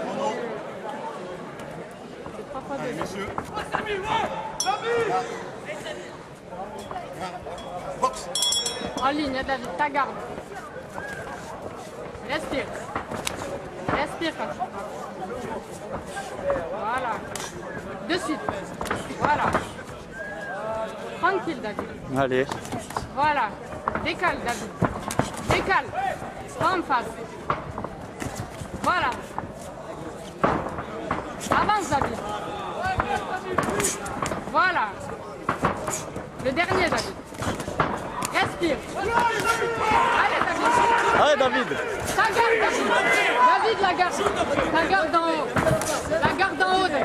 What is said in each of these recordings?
C'est 3 fois 2. Monsieur. Box. En ligne, David, ta garde. Respire. Respire quand tu frappes. Voilà. De suite. Voilà. Tranquille, David. Allez. Voilà. Décale, David. Décale. Pas en face. Voilà. Avance, David. Voilà. Le dernier, David. Respire. Allez, David. Allez, David. Ta garde, David. David, la garde. La garde en haut. La garde en haut, David.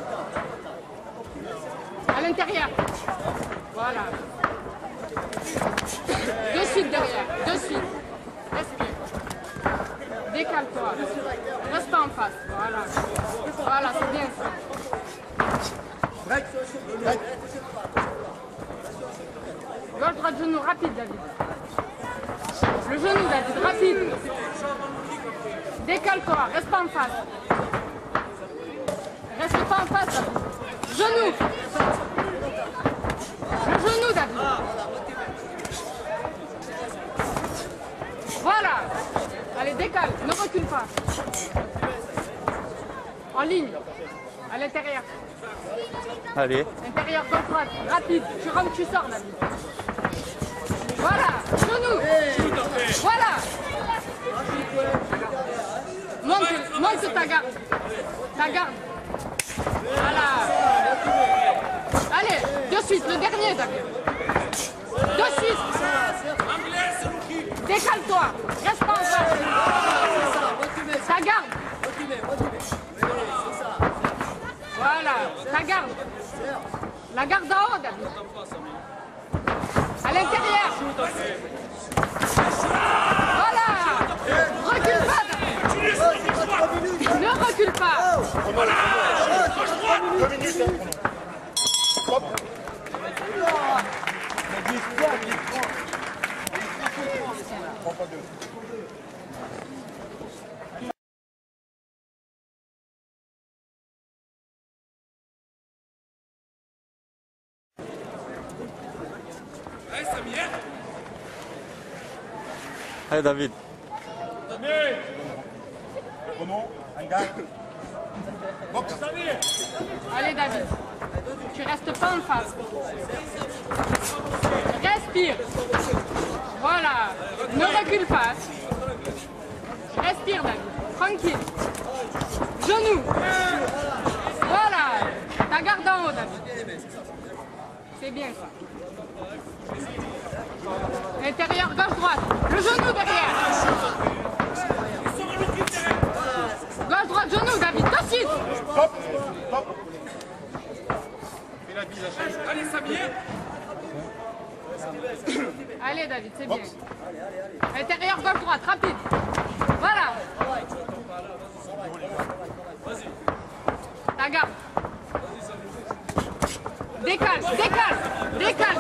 À l'intérieur. Voilà. De suite derrière. De suite. Respire. Décale-toi. Reste pas en face. Voilà. Voilà, c'est bien ça. Gauche, droite, genou, rapide, David. Le genou, David, rapide. Décale-toi, reste pas en face. Reste pas en face, David. Genou. Le genou, David. Voilà. Allez, décale, ne recule pas. En ligne, à l'intérieur. Allez. Intérieur, gauche, droite, rapide. Tu rentres, tu sors, David. Voilà, genou. Voilà. Monte ta garde. Ta garde. Voilà. Allez, de suite, le dernier, David. De suite. Décale-toi. Reste pas en face. Ta garde. Voilà, ta garde. La garde en haut, David. À l'intérieur. Voilà. Recule pas, David. Ne recule pas. Voilà. 2 minutes. Hop. Prends pas deux. Allez, David. Renaud, un gars. Box. Allez, David. Tu restes pas en face. Respire. Voilà. Ne recule pas. Respire, David. Tranquille. Genou. Voilà. Ta garde en haut, David. C'est bien ça. Intérieur, gauche-droite. Le genou derrière. Gauche-droite, genou, David. De suite. Hop. Hop. Allez, Samir. Allez, David, c'est bien. Intérieur, gauche-droite, rapide. Voilà. Ta garde. Décale, décale, décale.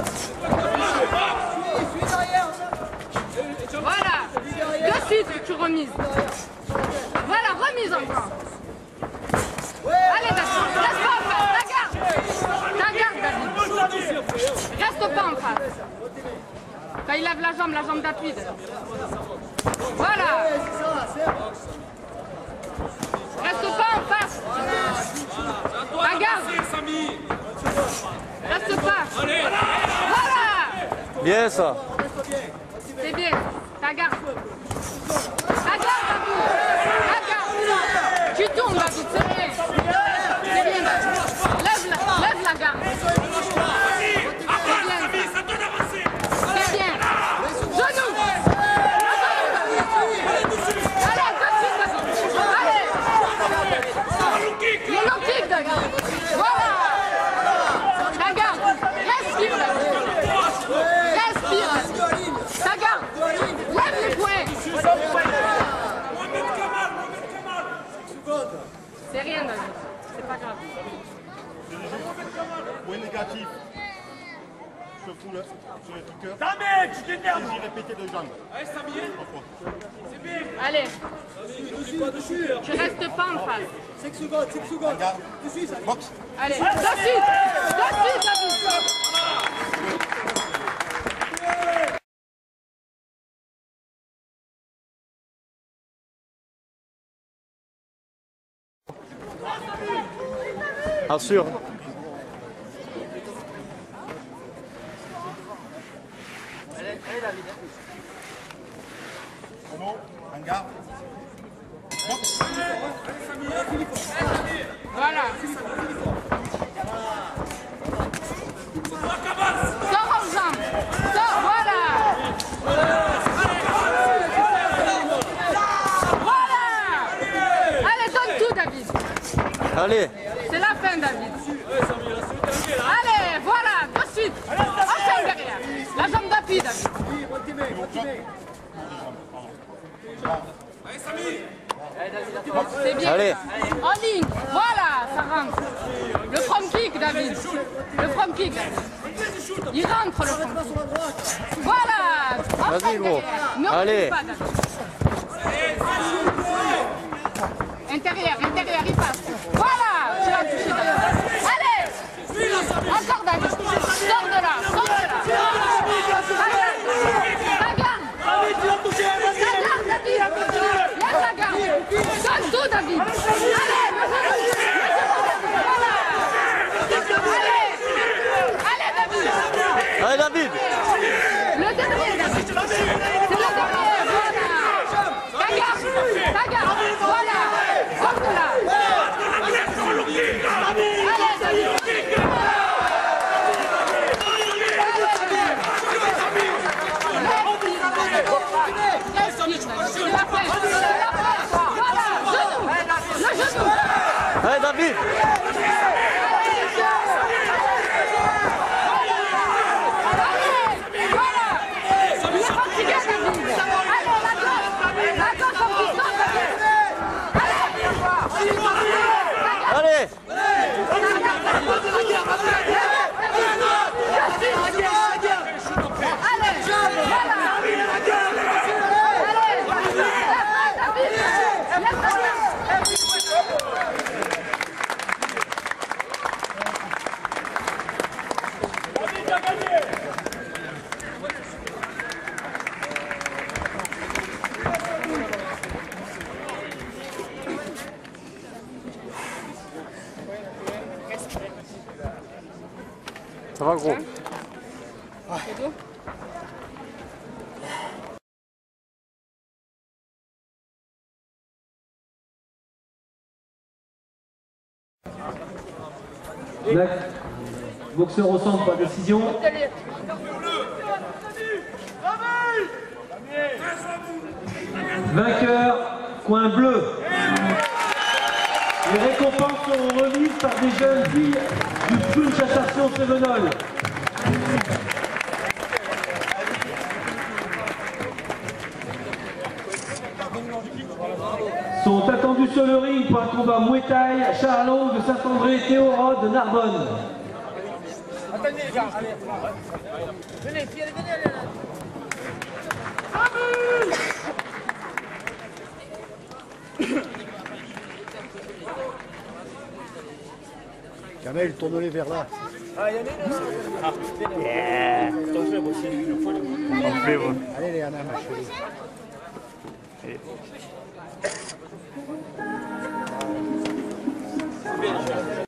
Voilà. De suite, tu remises. Voilà, remise encore. Allez, David, reste pas en face. Ta garde. Ta garde, David. Reste pas en face. Quand il lève la jambe d'appui. Voilà. Reste pas en face. Ta garde. Reste pas. Voilà. Bien ça. C'est bien. Ta garde. Ta garde, David. Ta garde. Tu tournes, David. C'est bien. C'est bien, David. Lève la garde. C'est bien. Genou. Allez, de suite, David. Allez. Les low kicks, David. Voilà. Ta garde. Respire, David. Respire. Ta garde. Lève les poings. C'est rien. cœur. Damien, tu t'énerves. J'ai répété de jambes. Allez, Samir. C'est bien. Allez. Tu restes pas en face. 5 secondes, 5 secondes. Regarde. Boxe. Allez, de suite, David. Assure. Chrono. En garde. Boxe. Voilà. Sors en jambes. Sors, voilà. Voilà. Allez, donne tout, David. Allez. C'est la fin, David. Allez, voilà, de suite. Enfin derrière. La jambe d'appui, David. C'est bien. Allez. En ligne. Voilà, ça rentre. Le front kick, David. Le front kick, David. Il rentre, le front kick. Voilà. Enfin Vas-y, gros. derrière. Ne recule Allez. pas, David. Intérieur, il passe. Voilà, tu l'as touché, David. Allez. Encore, David. Sors de là, sors de là. Regarde. Regarde, David. Laisse la garde. Donne tout, David. Allez, voilà. Allez, David. Allez, David. Le dernier, David. C'est le dernier, voilà. Regarde, voilà. Sors de là. Allez, David. Allez, David. Allez. Ça va, gros? C'est tout. Boxeur au centre, pas de décision. Vainqueur, coin bleu. Les récompenses seront remises par des jeunes filles du Punch Assassin Sévenol. Sont attendus sur le ring pour un combat Muay Thai, Charlot de Saint-André et Théorode de Narbonne. Attendez, les gars, allez. Venez, venez. Kamel, tourne-les vers là. Ah, il y en a une là. Yeah. On fait, ouais. Allez les Anna, ma chérie.